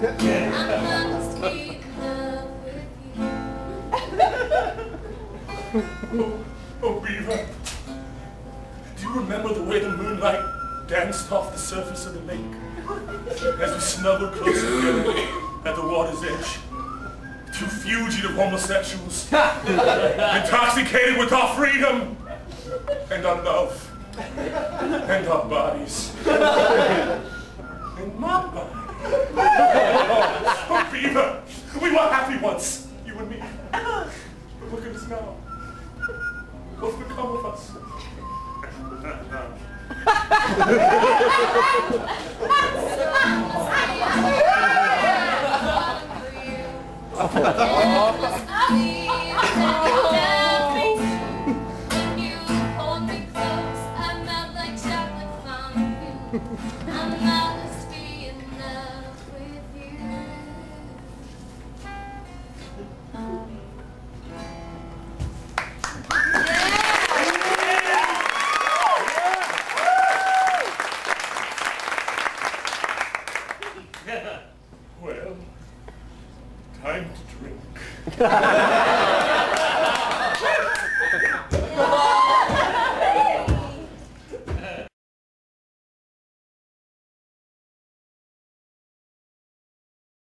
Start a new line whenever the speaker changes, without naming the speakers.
must be in love with you.
Oh, Beaver, do you remember the way the moonlight danced off the surface of the lake as we snuggled closer together at the water's edge? Two fugitive homosexuals, intoxicated with our freedom and our love and our bodies. And my body. Oh, Beaver, we were happy once, you and me. But look at us now. What's become of us?
When you hold me close, I melt like chocolate fondue. I must be in love with you.
Well, time to drink.